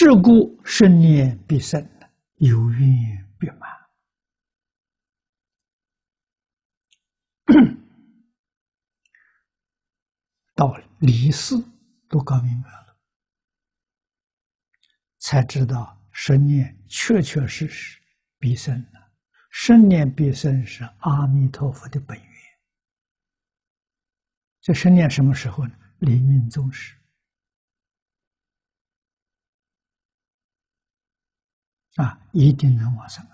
是故生念必生，有愿必满。到离世都搞明白了，才知道生念确确实实必生了。生念必生是阿弥陀佛的本愿。这生念什么时候呢？临命终时。一定能往生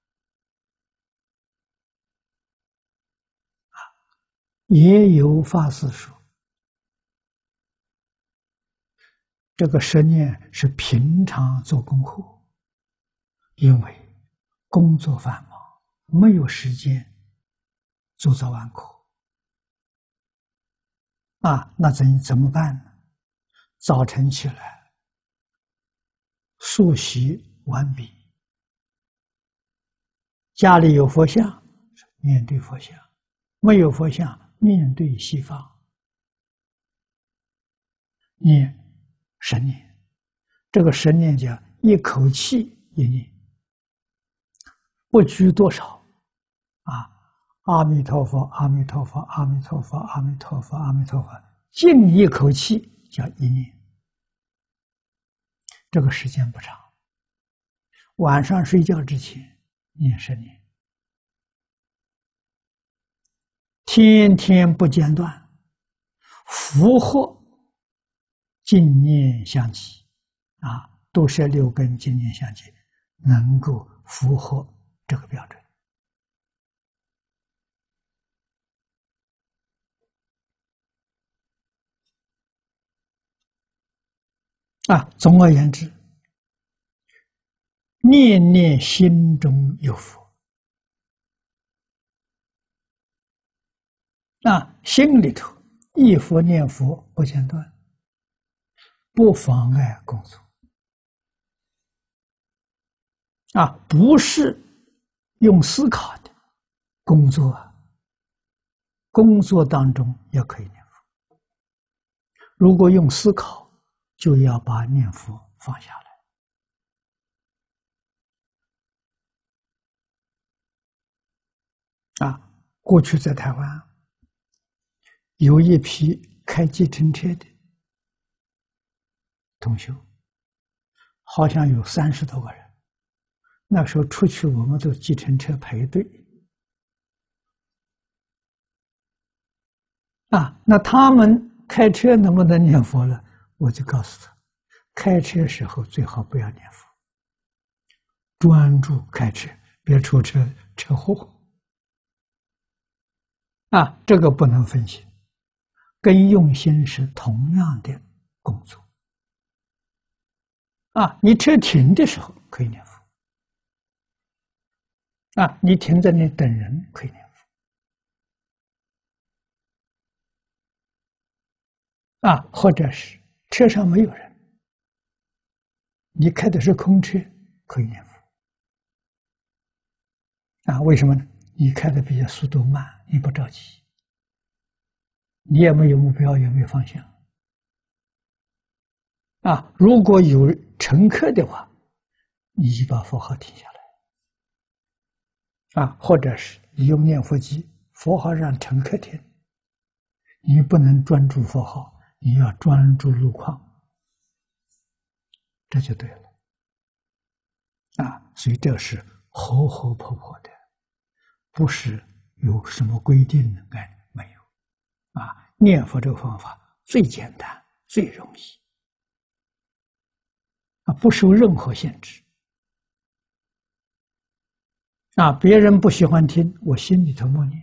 也有法师说，这个生念是平常做功课，因为工作繁忙，没有时间做早晚课那怎么办呢？早晨起来漱洗完毕，家里有佛像，面对佛像；没有佛像，面对西方，念神念。这个神念叫一口气一念，不拘多少阿弥陀佛，阿弥陀佛，阿弥陀佛，阿弥陀佛，阿弥陀佛，尽一口气叫一念。这个时间不长，晚上睡觉之前念神念，天天不间断，符合净念相继都是六根净念相继，能够符合这个标准。总而言之，念念心中有佛心里头忆佛念佛不间断，不妨碍工作不是用思考的工作工作当中也可以念佛。如果用思考，就要把念佛放下来过去在台湾有一批开计程车的同修，好像有30多个人。那时候出去，我们都计程车排队那他们开车能不能念佛了？我就告诉他，开车时候最好不要念佛，专注开车，别出车祸这个不能分心，跟用心是同样的工作你车停的时候可以念佛你停在那等人可以念佛或者是车上没有人，你开的是空车可以念佛为什么呢？你开的比较速度慢，你不着急，你也没有目标，也没有方向如果有乘客的话，你就把佛号停下来或者是你用念佛机，佛号让乘客听，你不能专注佛号，你要专注路况，这就对了所以这是活活泼泼的，不是有什么规定的没有念佛这个方法最简单最容易不受任何限制别人不喜欢听，我心里头默念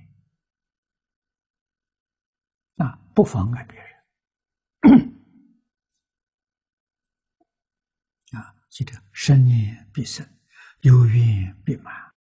不妨碍别人记得生念必生，有愿必满